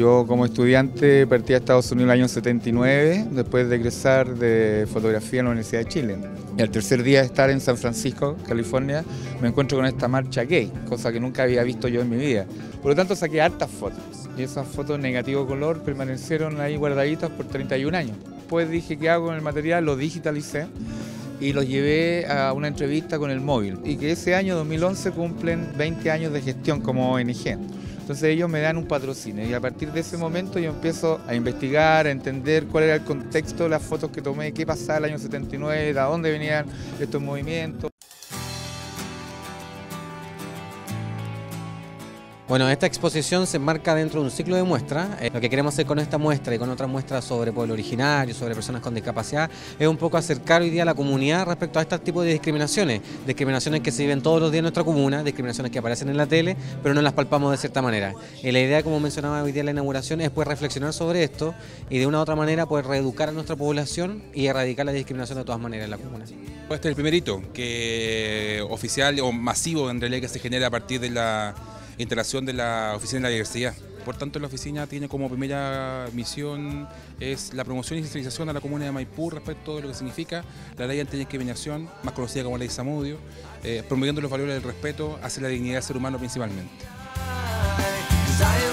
Yo como estudiante partí a Estados Unidos en el año 79, después de egresar de fotografía en la Universidad de Chile. Y al tercer día de estar en San Francisco, California, me encuentro con esta marcha gay, cosa que nunca había visto yo en mi vida. Por lo tanto saqué hartas fotos y esas fotos negativo color permanecieron ahí guardaditas por 31 años. Después dije, ¿qué hago con el material? Lo digitalicé y los llevé a una entrevista con el móvil. Y que ese año, 2011, cumplen 20 años de gestión como ONG. Entonces ellos me dan un patrocinio y a partir de ese momento yo empiezo a investigar, a entender cuál era el contexto de las fotos que tomé, qué pasaba el año 79, de dónde venían estos movimientos. Bueno, esta exposición se enmarca dentro de un ciclo de muestras. Lo que queremos hacer con esta muestra y con otras muestras sobre pueblo originario, sobre personas con discapacidad, es un poco acercar hoy día a la comunidad respecto a este tipo de discriminaciones. Discriminaciones que se viven todos los días en nuestra comuna, discriminaciones que aparecen en la tele, pero no las palpamos de cierta manera. Y la idea, como mencionaba hoy día en la inauguración, es pues reflexionar sobre esto y de una u otra manera pues reeducar a nuestra población y erradicar la discriminación de todas maneras en la comuna. Este es el primer hito que oficial o masivo en realidad que se genera a partir de la instalación de la Oficina de la Diversidad. Por tanto, la oficina tiene como primera misión es la promoción y sensibilización a la comuna de Maipú respecto de lo que significa la ley antidiscriminación, más conocida como ley Zamudio, promoviendo los valores del respeto hacia la dignidad del ser humano principalmente.